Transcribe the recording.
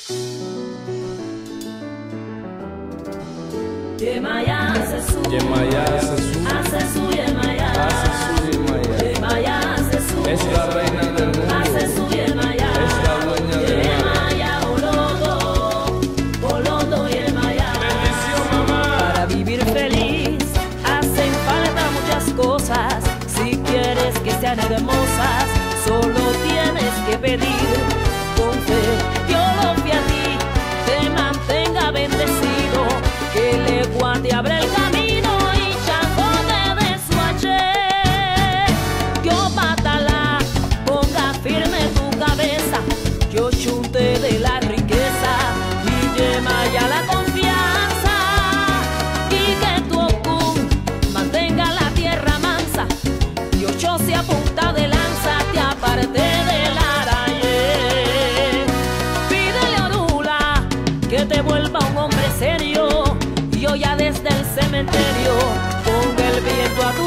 Yemaya Sesu, Yemaya Sesu, Asesu Yemaya, Asesu Yemaya, Yemaya Sesu, es la reina del mundo, Asesu Yemaya, es la dueña del mar. Yemaya Olodo, Olodo Yemaya. Bendición, mamá. Para vivir feliz hacen falta muchas cosas. Si quieres que sean hermosas, solo tienes que pedir con fe. Dios lo que a ti te mantenga bendecido, que le guarde, abre el camino y changote de su haché. Dios mátala, ponga firme tu cabeza, yo chunte de la riqueza y lleva ya la confianza, y que tu ocum mantenga la tierra mansa, y ocho se apunta de lanza, te aparte del arañé. Pídele a Orula que te vuelva un hombre serio, y yo ya desde el cementerio ponga el viento a